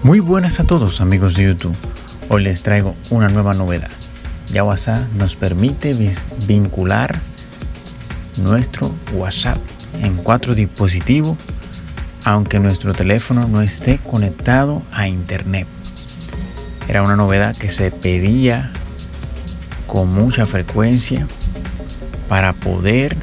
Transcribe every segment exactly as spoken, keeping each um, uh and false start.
Muy buenas a todos amigos de YouTube. Hoy les traigo una nueva novedad. Ya WhatsApp nos permite vincular nuestro WhatsApp en cuatro dispositivos, aunque nuestro teléfono no esté conectado a internet. Era una novedad que se pedía con mucha frecuencia para poder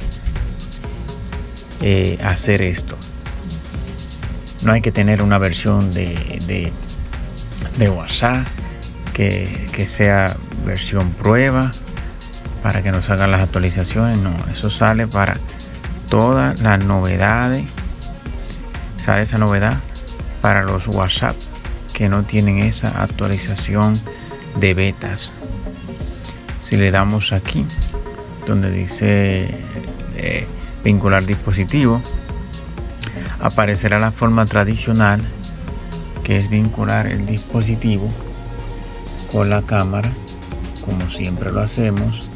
eh, hacer esto. No hay que tener una versión de, de, de WhatsApp que, que sea versión prueba para que nos hagan las actualizaciones. No, eso sale para todas las novedades. Sale esa novedad para los WhatsApp que no tienen esa actualización de betas. Si le damos aquí donde dice eh, vincular dispositivo, aparecerá la forma tradicional, que es vincular el dispositivo con la cámara, como siempre lo hacemos,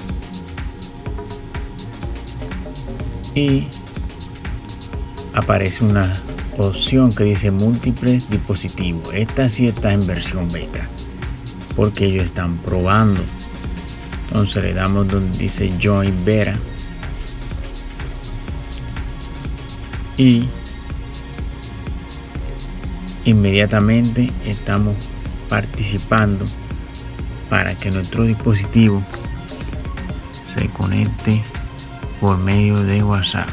y aparece una opción que dice múltiples dispositivos. Esta sí está en versión beta porque ellos están probando. Entonces le damos donde dice Join Beta y inmediatamente estamos participando para que nuestro dispositivo se conecte por medio de WhatsApp.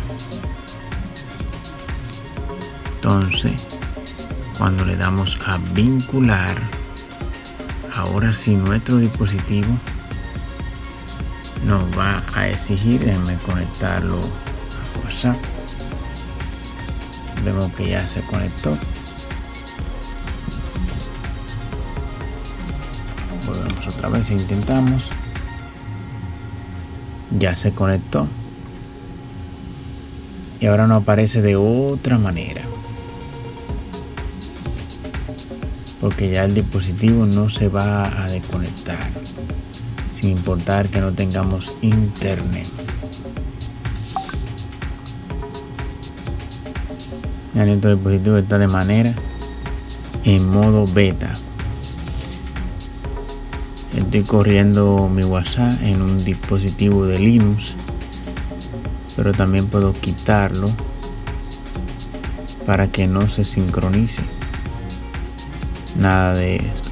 Entonces, cuando le damos a vincular, ahora sí nuestro dispositivo nos va a exigir, déjenme conectarlo a WhatsApp. Vemos que ya se conectó. Volvemos otra vez e intentamos. Ya se conectó. Y ahora nos aparece de otra manera, porque ya el dispositivo no se va a desconectar, sin importar que no tengamos internet. Ya nuestro dispositivo está de manera en modo beta. Estoy corriendo mi WhatsApp en un dispositivo de Linux, pero también puedo quitarlo para que no se sincronice nada de esto.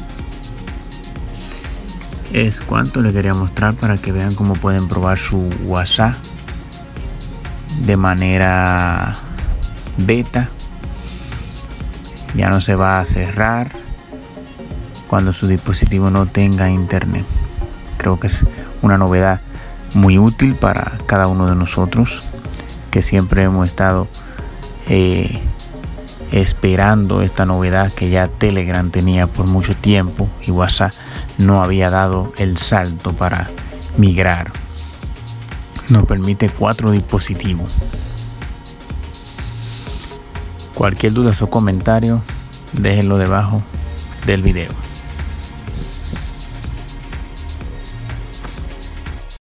Es cuanto les quería mostrar para que vean cómo pueden probar su WhatsApp de manera beta. Ya no se va a cerrar cuando su dispositivo no tenga internet. Creo que es una novedad muy útil para cada uno de nosotros, que siempre hemos estado eh, esperando esta novedad que ya Telegram tenía por mucho tiempo y WhatsApp no había dado el salto para migrar. Nos permite cuatro dispositivos. Cualquier duda o comentario, déjenlo debajo del video.